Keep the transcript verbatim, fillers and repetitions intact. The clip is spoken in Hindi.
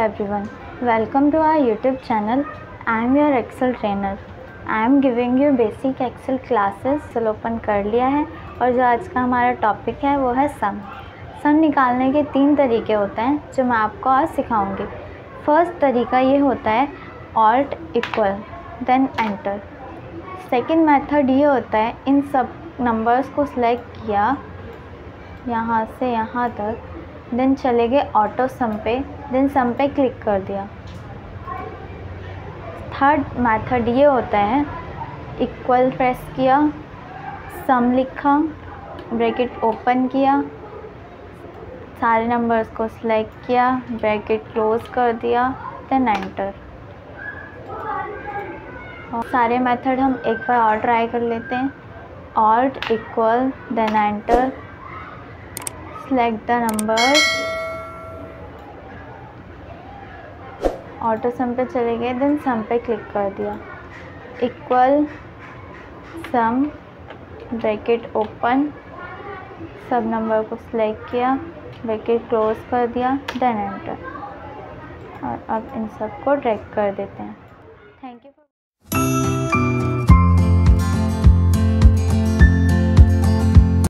everyone, welcome to our YouTube channel. I am your Excel trainer. I am giving you basic Excel classes. चलो ओपन कर लिया है और जो आज का हमारा टॉपिक है वो है सम। सम निकालने के तीन तरीके होते हैं जो मैं आपको आज सिखाऊंगी। फर्स्ट तरीका ये होता है alt equal then enter. Second method ये होता है इन सब नंबर्स को सिलेक्ट किया यहाँ से यहाँ तक, देन चले गए ऑटो सम पे, देन सम पे क्लिक कर दिया। थर्ड मेथड ये होता है इक्वल प्रेस किया, सम लिखा, ब्रैकेट ओपन किया, सारे नंबर्स को सिलेक्ट किया, ब्रैकेट क्लोज कर दिया, देन एंटर। और सारे मेथड हम एक बार और ट्राई कर लेते हैं। Alt equal then enter, select the numbers, auto sum पे चले गए, देन सम पे क्लिक कर दिया। इक्वल सम, ब्रैकेट ओपन, सब नंबर को सिलेक्ट किया, ब्रैकेट क्लोज कर दिया, देन एंटर। और अब इन सब को ड्रैग कर देते हैं।